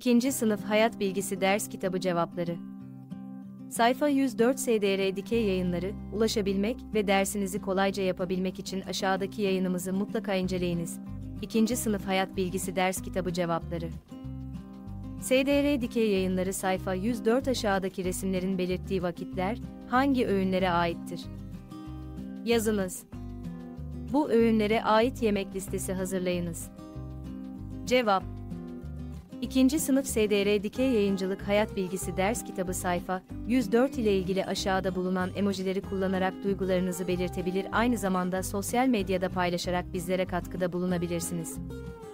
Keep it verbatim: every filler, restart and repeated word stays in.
İkinci Sınıf Hayat Bilgisi Ders Kitabı Cevapları. Sayfa yüz dört S D R Dikey Yayınları, ulaşabilmek ve dersinizi kolayca yapabilmek için aşağıdaki yayınımızı mutlaka inceleyiniz. İkinci Sınıf Hayat Bilgisi Ders Kitabı Cevapları. S D R Dikey Yayınları sayfa yüz dört aşağıdaki resimlerin belirttiği vakitler, hangi öğünlere aittir? Yazınız. Bu öğünlere ait yemek listesi hazırlayınız. Cevap. İkinci Sınıf S D R Dikey Yayıncılık Hayat Bilgisi Ders Kitabı sayfa yüz dört ile ilgili aşağıda bulunan emojileri kullanarak duygularınızı belirtebilir, aynı zamanda sosyal medyada paylaşarak bizlere katkıda bulunabilirsiniz.